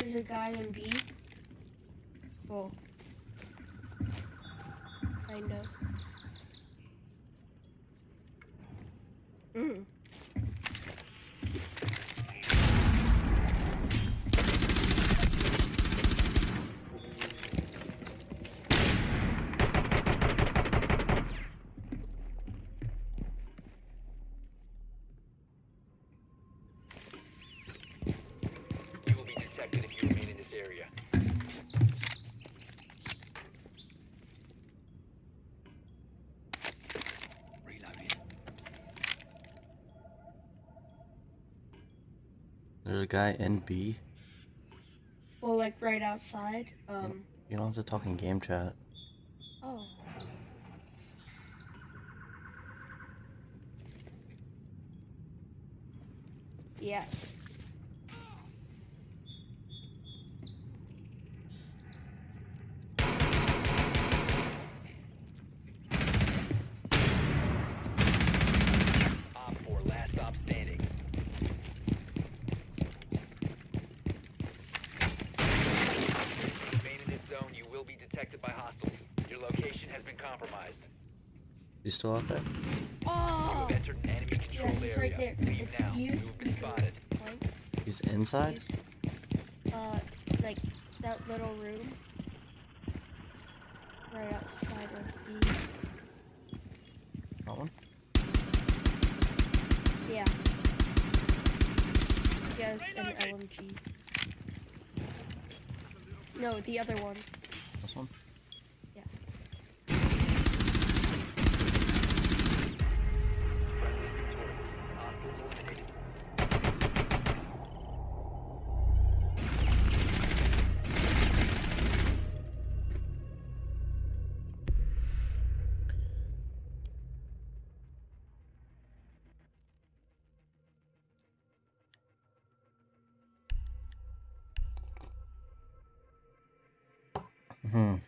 There's a guy in B. Well, kind of. Mm. You will be detected if you remain in this area. There's a guy in B. Well, like right outside. You don't have to talk in game chat. Oh. Yes. Op 4, last stop standing. Remain in this zone, you will be detected by hostiles. Your location has been compromised. You still out there? You Oh. have entered an enemy Yeah, controlled he's area. right there. Leave It's now. You use. have been spotted. He's inside? Use, like that little room right outside of B. That one? Yeah. He has an LMG. No, the other one. This one? Yeah. Hmm.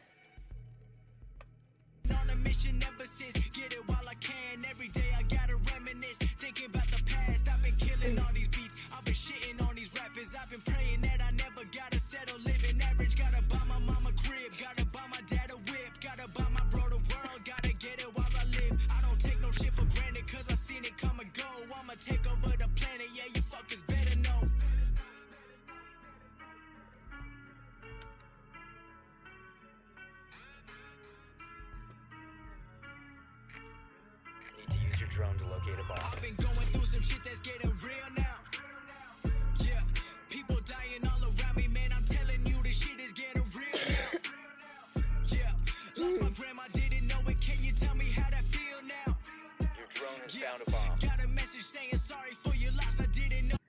On a mission ever since, get it while I can. Every day I gotta reminisce, thinking about the past. I've been killing all these beats, I've been shitting on these rappers. I've been praying that I never gotta settle, living average. Gotta buy my mama crib, gotta buy my dad a whip, gotta buy my bro the world, gotta get it while I live. I don't take no shit for granted, cause I seen it come and go. I'ma take over the planet, yeah, you fuckers better know. Need to use your drone to locate a bomb. I've been going through some shit that's getting real now. Yeah, people dying all around me, man. I'm telling you, this shit is getting real now. Yeah, lost my grandma, didn't know it. Can you tell me how that feel now? Your drone has found a bomb. Got a message saying sorry for your loss. I didn't know.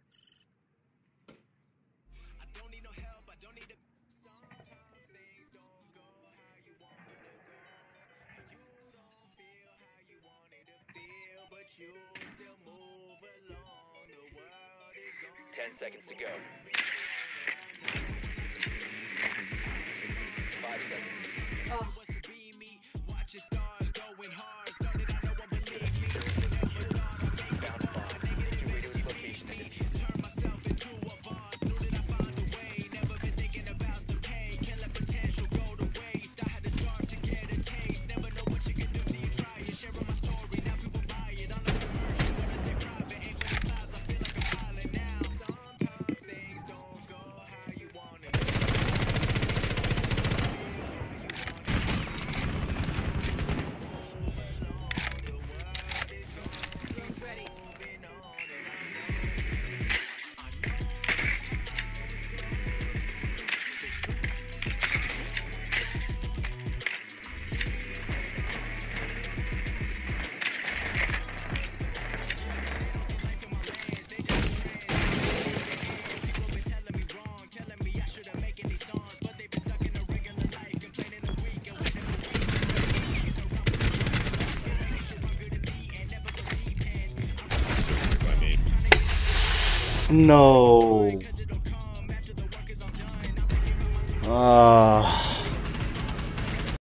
I don't need no help. I don't need a. Sometimes things don't go how you want it to go. You don't feel how you wanted to feel, but you still move along. The world is gone. 10 seconds to go. 5 seconds. Oh. Was to be me. Watching stars going hard. Started out, no one believed me. Never thought I'd make it Found a far. bomb. Make your way to its location. Turn myself into a boss. Knew that I found a way. Never been thinking about the pain. Can't let potential go to waste. I had to start to get a taste. Never know what you can do till you try it. Sharing my story, now people buy it. On the commercial, but I stay private. Aim for the clouds, I feel like I'm pilot now. Sometimes things don't go how you want it. Telling me I shouldn't make any songs, but they've been stuck in a regular life, complaining a week and whenever No. Ah.